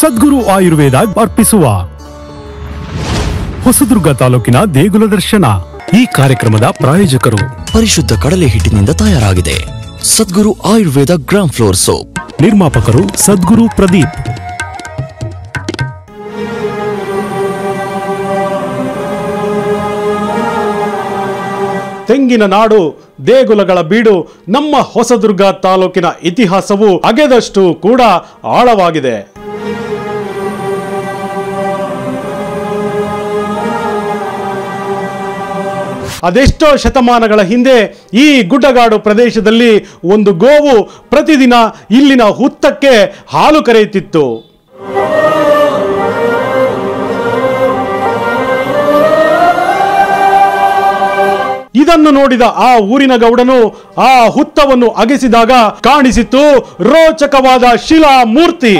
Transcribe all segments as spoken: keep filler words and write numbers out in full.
ಸದ್ಗುರು ಆಯುರ್ವೇದ ಅರ್ಪಿಸುವ ಹೊಸದುರ್ಗ ತಾಲೂಕಿನ ದೇಗುಲ ದರ್ಶನ. ಈ ಕಾರ್ಯಕ್ರಮದ ಪ್ರಾಯೋಜಕರು ಪರಿಶುದ್ಧ ಕಡಲೆ ಹಿಟ್ಟಿನಿಂದ ತಯಾರಾಗಿದೆ Sadguru Ayurveda gram flour soap. ನಿರ್ಮಾಪಕರು ಸದ್ಗುರು ಪ್ರದೀಪ್. ತೆಂಗಿನ ನಾಡು, ದೇಗುಲಗಳ ಬೀಡು ನಮ್ಮ ಹೊಸದುರ್ಗ ತಾಲೂಕಿನ ಇತಿಹಾಸವು ಅಗೆದಷ್ಟು ಕೂಡ ಆಳವಾಗಿದೆ. ಅದೆಷ್ಟೋ ಶತಮಾನಗಳ ಹಿಂದೆ ಈ ಗುಡ್ಡಗಾಡು ಪ್ರದೇಶದಲ್ಲಿ ಒಂದು ಗೋವು ಪ್ರತಿದಿನ ಇಲ್ಲಿನ ಹುತ್ತಕ್ಕೆ ಹಾಲು ಕರೆಯುತ್ತಿತ್ತು. ಇದನ್ನು ನೋಡಿದ ಆ ಊರಿನ ಗೌಡನು ಆ ಹುತ್ತವನ್ನು ಅಗೆಸಿದಾಗ ಕಾಣಿಸಿತು ರೋಚಕವಾದ ಶಿಲಾ ಮೂರ್ತಿ.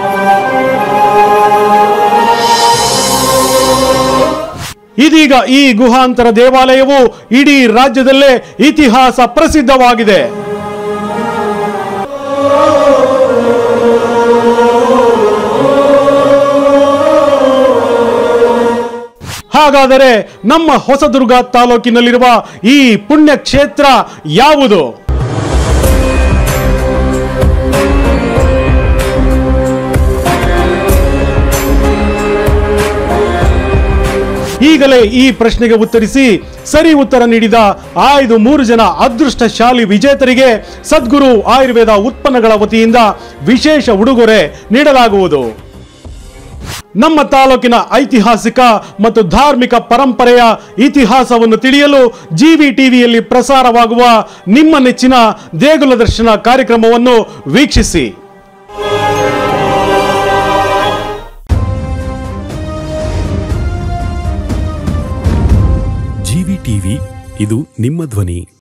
ಇದೀಗ ಈ ಗುಹಾಂತರ ದೇವಾಲಯವು ಇಡೀ ರಾಜ್ಯದಲ್ಲೇ ಇತಿಹಾಸ ಪ್ರಸಿದ್ಧವಾಗಿದೆ. ಹಾಗಾದರೆ ನಮ್ಮ ಹೊಸದುರ್ಗ ತಾಲೂಕಿನಲ್ಲಿರುವ ಈ ಪುಣ್ಯ ಕ್ಷೇತ್ರ ಯಾವುದು? ಈಗಲೇ ಈ ಪ್ರಶ್ನೆಗೆ ಉತ್ತರಿಸಿ ಸರಿ ಉತ್ತರ ನೀಡಿದ ಐದು ಮೂರು ಜನ ಅದೃಷ್ಟಶಾಲಿ ವಿಜೇತರಿಗೆ ಸದ್ಗುರು ಆಯುರ್ವೇದ ಉತ್ಪನ್ನಗಳ ವತಿಯಿಂದ ವಿಶೇಷ ಉಡುಗೊರೆ ನೀಡಲಾಗುವುದು. ನಮ್ಮ ತಾಲೂಕಿನ ಐತಿಹಾಸಿಕ ಮತ್ತು ಧಾರ್ಮಿಕ ಪರಂಪರೆಯ ಇತಿಹಾಸವನ್ನು ತಿಳಿಯಲು ಜಿವಿ ಟಿವಿಯಲ್ಲಿ ಪ್ರಸಾರವಾಗುವ ನಿಮ್ಮ ನೆಚ್ಚಿನ ದೇಗುಲ ದರ್ಶನ ಕಾರ್ಯಕ್ರಮವನ್ನು ವೀಕ್ಷಿಸಿ. ಜಿವಿ ಟಿವಿ, ಇದು ನಿಮ್ಮ ಧ್ವನಿ.